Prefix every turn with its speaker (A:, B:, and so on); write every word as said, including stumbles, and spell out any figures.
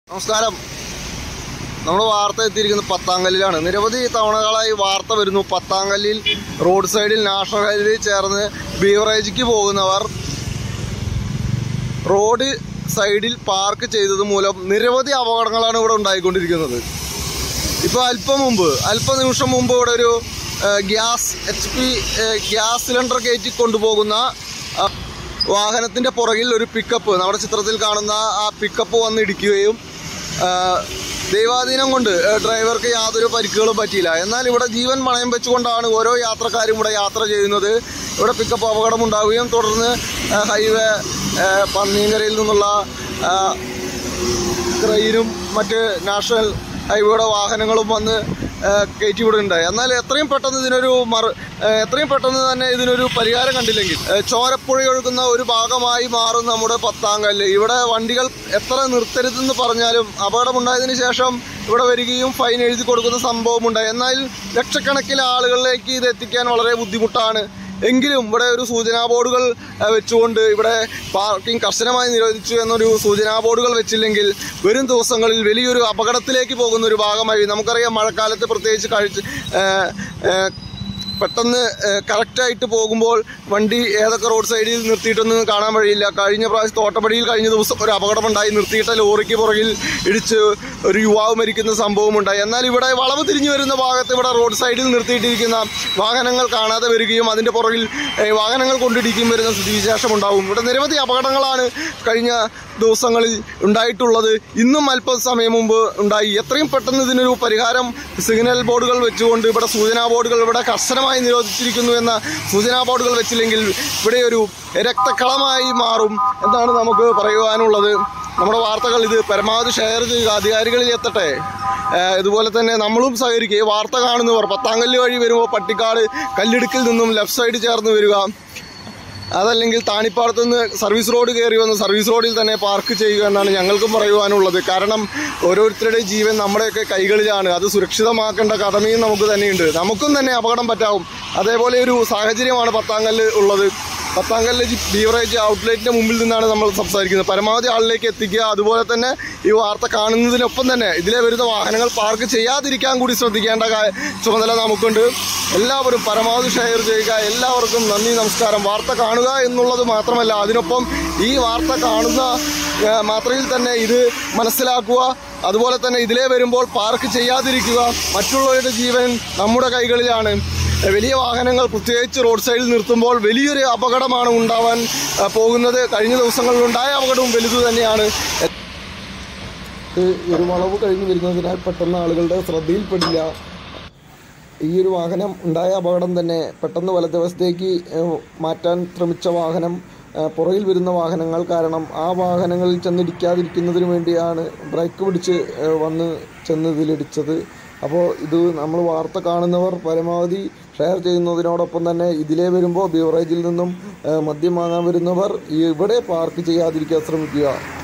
A: നമസ്കാരം. നമ്മൾ വാർത്ത എത്തിയിരിക്കുന്നത് പത്താങ്കല്ലിലാണ്. നിരവധി തവണകളായി വാർത്ത വരുന്നു. പത്താങ്കല്ലിൽ റോഡ് സൈഡിൽ നാഷണൽ ഹൈവേ ചേർന്ന് ബീവറേജിക്ക് പോകുന്നവർ റോഡ് സൈഡിൽ പാർക്ക് ചെയ്തത് മൂലം നിരവധി അപകടങ്ങളാണ് ഇവിടെ ഉണ്ടായിക്കൊണ്ടിരിക്കുന്നത്. ഇപ്പോൾ അല്പം മുമ്പ് അല്പനിമിഷം മുമ്പ് ഇവിടെ ഒരു gas H P gas cylinder കയറ്റി കൊണ്ടുപോകുന്ന വാഹനത്തിൻ്റെ പുറകിൽ ഒരു പിക്കപ്പ്, നമ്മുടെ ചിത്രത്തിൽ കാണുന്ന ആ പിക്കപ്പ് വന്നിടിക്കുകയും ദൈവാധീനം കൊണ്ട് ഡ്രൈവർക്ക് യാതൊരു പരിക്കുകളും പറ്റിയില്ല. എന്നാൽ ഇവിടെ ജീവൻ പണയം വെച്ചുകൊണ്ടാണ് ഓരോ യാത്രക്കാരും ഇവിടെ യാത്ര ചെയ്യുന്നത്. ഇവിടെ പിക്കപ്പ് അപകടമുണ്ടാവുകയും തുടർന്ന് ഹൈവേ പന്നീങ്കരയിൽ നിന്നുള്ള ക്രെയിനും മറ്റ് നാഷണൽ ഹൈവേയുടെ വാഹനങ്ങളും വന്ന് കയറ്റിവിടുന്നുണ്ട്. എന്നാൽ എത്രയും പെട്ടെന്ന് ഇതിനൊരു മറു എത്രയും പെട്ടെന്ന് തന്നെ ഇതിനൊരു പരിഹാരം കണ്ടില്ലെങ്കിൽ ചോരപ്പുഴ ഒഴുകുന്ന ഒരു ഭാഗമായി മാറും നമ്മുടെ പത്താങ്കല്ല്. ഇവിടെ വണ്ടികൾ എത്ര നിർത്തരുതെന്ന് പറഞ്ഞാലും അപകടമുണ്ടായതിനു ശേഷം ഇവിടെ വരികയും ഫൈൻ എഴുതി കൊടുക്കുന്ന സംഭവമുണ്ടായി. എന്നാൽ ലക്ഷക്കണക്കിന് ആളുകളിലേക്ക് ഇത് എത്തിക്കാൻ വളരെ ബുദ്ധിമുട്ടാണ്. എങ്കിലും ഇവിടെ ഒരു സൂചനാ ബോർഡുകൾ വെച്ചുകൊണ്ട് ഇവിടെ പാർക്കിംഗ് കർശനമായി നിരോധിച്ചു എന്നൊരു സൂചനാ ബോർഡുകൾ വെച്ചില്ലെങ്കിൽ വരും ദിവസങ്ങളിൽ വലിയൊരു അപകടത്തിലേക്ക് പോകുന്ന ഒരു ഭാഗമായി. നമുക്കറിയാം, മഴക്കാലത്ത് പ്രത്യേകിച്ച് കഴിച്ച് പെട്ടെന്ന് കറക്റ്റായിട്ട് പോകുമ്പോൾ വണ്ടി ഏതൊക്കെ റോഡ് സൈഡിൽ നിർത്തിയിട്ടൊന്നും കാണാൻ വഴിയില്ല. കഴിഞ്ഞ പ്രാവശ്യം തോട്ടപ്പടിയിൽ കഴിഞ്ഞ ദിവസം ഒരു അപകടമുണ്ടായി. നിർത്തിയിട്ട ലോറിക്ക് പുറകിൽ ഇടിച്ച് ഒരു യുവാവ് മരിക്കുന്ന സംഭവമുണ്ടായി. എന്നാൽ ഇവിടെ വളവ് തിരിഞ്ഞു വരുന്ന ഭാഗത്ത് ഇവിടെ റോഡ് സൈഡിൽ നിർത്തിയിട്ടിരിക്കുന്ന വാഹനങ്ങൾ കാണാതെ വരികയും അതിൻ്റെ പുറകിൽ വാഹനങ്ങൾ കൊണ്ടിടിക്കുകയും വരുന്ന സ്ഥിതിവിശേഷം ഉണ്ടാവും. ഇവിടെ നിരവധി അപകടങ്ങളാണ് കഴിഞ്ഞ ദിവസങ്ങളിൽ ഉണ്ടായിട്ടുള്ളത്. ഇന്നും അല്പസമയം മുമ്പ് ഉണ്ടായി. എത്രയും പെട്ടെന്ന് ഇതിനൊരു പരിഹാരം സിഗ്നൽ ബോർഡുകൾ വെച്ചുകൊണ്ട് ഇവിടെ സൂചനാ ബോർഡുകൾ ഇവിടെ കർശനമായി നിരോധിച്ചിരിക്കുന്നു എന്ന സൂചനാ ബോർഡുകൾ വെച്ചില്ലെങ്കിൽ ഇവിടെ ഒരു രക്തക്കളമായി മാറും എന്നാണ് നമുക്ക് പറയുവാനുള്ളത്. നമ്മുടെ വാർത്തകൾ ഇത് പരമാവധി ഷെയർ ചെയ്യുക, അധികാരികളിൽ എത്തട്ടെ. ഇതുപോലെ തന്നെ നമ്മളും സഹകരിക്കുക. വാർത്ത കാണുന്നവർ പത്താങ്കല്ല് വഴി വരുമ്പോൾ പട്ടിക്കാട് കല്ലിടുക്കിൽ നിന്നും ലെഫ്റ്റ് സൈഡ് ചേർന്ന് വരിക, അതല്ലെങ്കിൽ താണിപ്പാടത്തു നിന്ന് സർവീസ് റോഡ് കയറി വന്ന് സർവീസ് റോഡിൽ തന്നെ പാർക്ക് ചെയ്യുക എന്നാണ് ഞങ്ങൾക്കും പറയുവാനുള്ളത്. കാരണം ഓരോരുത്തരുടെ ജീവൻ നമ്മുടെയൊക്കെ കൈകളിലാണ്. അത് സുരക്ഷിതമാക്കേണ്ട കടമയും നമുക്ക് തന്നെയുണ്ട്. നമുക്കും തന്നെ അപകടം പറ്റാവും. അതേപോലെ ഒരു സാഹചര്യമാണ് പത്താങ്കല്ല് ഉള്ളത്. പത്താങ്കല്ല് ബീവറേജ് ഔട്ട്ലെറ്റിൻ്റെ മുമ്പിൽ നിന്നാണ് നമ്മൾ സംസാരിക്കുന്നത്. പരമാവധി ആളിലേക്ക് എത്തിക്കുക. അതുപോലെ തന്നെ ഈ വാർത്ത കാണുന്നതിനൊപ്പം തന്നെ ഇതിലെ വരുന്ന വാഹനങ്ങൾ പാർക്ക് ചെയ്യാതിരിക്കാൻ കൂടി ശ്രദ്ധിക്കേണ്ട ചുമതല നമുക്കുണ്ട്. എല്ലാവരും പരമാവധി ഷെയർ ചെയ്യുക. എല്ലാവർക്കും നന്ദി, നമസ്കാരം. വാർത്ത കാണുക എന്നുള്ളത് മാത്രമല്ല, അതിനൊപ്പം ഈ വാർത്ത കാണുന്ന മാത്രയിൽ തന്നെ ഇത് മനസ്സിലാക്കുക. അതുപോലെ തന്നെ ഇതിലേ വരുമ്പോൾ പാർക്ക് ചെയ്യാതിരിക്കുക. മറ്റുള്ളവരുടെ ജീവൻ നമ്മുടെ കൈകളിലാണ്. വലിയ വാഹനങ്ങൾ പ്രത്യേകിച്ച് റോഡ് സൈഡിൽ നിർത്തുമ്പോൾ വലിയൊരു അപകടമാണ് ഉണ്ടാവാൻ പോകുന്നത്. കഴിഞ്ഞ ദിവസങ്ങളിലുണ്ടായ അപകടവും വലുതു തന്നെയാണ്. ഒരു വളവ് കഴിഞ്ഞ് വരുന്നതിനാൽ പെട്ടെന്ന് ആളുകളുടെ ശ്രദ്ധയിൽപ്പെടില്ല. ഈ ഒരു വാഹനം ഉണ്ടായ അപകടം തന്നെ പെട്ടെന്ന് വലതുവശത്തേക്ക് മാറ്റാൻ ശ്രമിച്ച വാഹനം പുറകിൽ വരുന്ന വാഹനങ്ങൾ കാരണം ആ വാഹനങ്ങളിൽ ചെന്നിടിക്കാതിരിക്കുന്നതിന് വേണ്ടിയാണ് ബ്രേക്ക് പിടിച്ച് വന്ന് ചെന്ന് ഇതിലിടിച്ചത്. അപ്പോൾ ഇത് നമ്മൾ വാർത്ത കാണുന്നവർ പരമാവധി ഷെയർ ചെയ്യുന്നതിനോടൊപ്പം തന്നെ ഇതിലേ വരുമ്പോൾ ബീവറേജിൽ നിന്നും മദ്യം വാങ്ങാൻ വരുന്നവർ ഇവിടെ പാർക്ക് ചെയ്യാതിരിക്കാൻ ശ്രമിക്കുക.